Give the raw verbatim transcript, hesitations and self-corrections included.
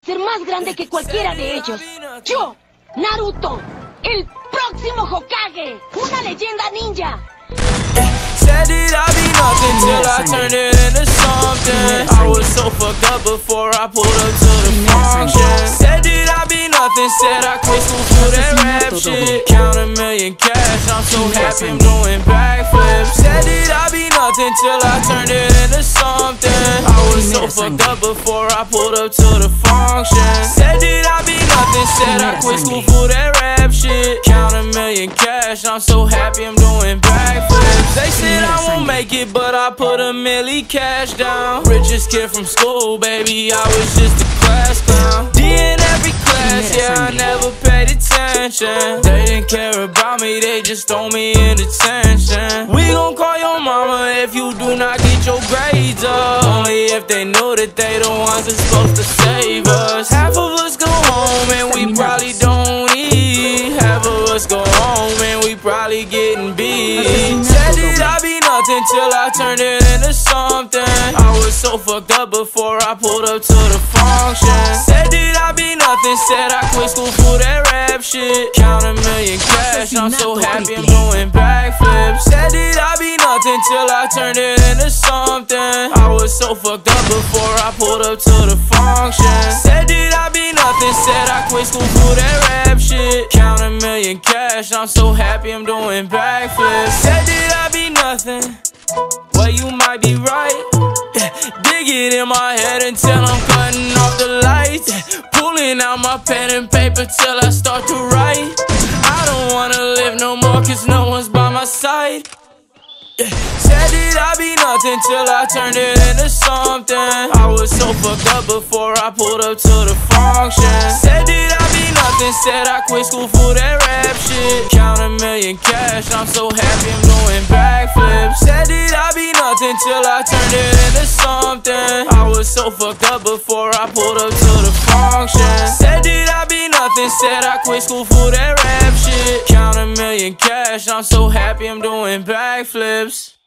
ser más grande que cualquiera de ellos. Yo, Naruto, el próximo Hokage, una leyenda ninja. Said that I'd be nothing till I turned it into something. I was so fucked up before I pulled up to the function. Said that I'd be nothing, said I quit school for that rap shit. Count a million cash, I'm so happy I'm doing backflips. Said that I'd be nothing till I turned it into something. I was so fucked up before I pulled up to the function. Said that I'd be nothing, said I quit school for that rap shit. Count a million cash, I'm so happy I'm doing backflips. They said I won't make it, but I put a milli cash down. Richest kid from school, baby, I was just a class clown. D in every class, yeah, I never paid attention. They didn't care about me, they just throw me in detention. We gon' call your mama if you do not get your grades up. Only if they know that they the ones that's supposed to save us. Half of us go home and we probably don't eat. Half of us go home and we probably getting beat. Said that I'd be nothing till I turned it into something. I was so fucked up before I pulled up to the function. Said that I'd be nothing, said I quit school for that rap shit. Count a million cash, I'm so happy I'm doing backflips. Said that I'd be nothing till I turned it into something. I was so fucked up before I pulled up to the function. Said that I'd be nothing, said I quit school for that rap shit. Count a million cash, I'm so happy I'm doing backflips. Said that I'd be nothing, well you might be right. Dig it in my head until I'm cutting off the lights. Pulling out my pen and paper till I start to write. I don't wanna live no more cause no one's by my side. Said that I'd be nothing till I turned it into something. I was so fucked up before I pulled up to the function. Said that I'd be nothing, said I quit school for that rap shit. Count a million cash, I'm so happy I'm doing backflips. Said that I'd be nothing till I turned it into something. I was so fucked up before I pulled up to the function. Said that I'd be nothing, said I quit school for that rap shit. Count a million cash, I'm so happy I'm doing backflips.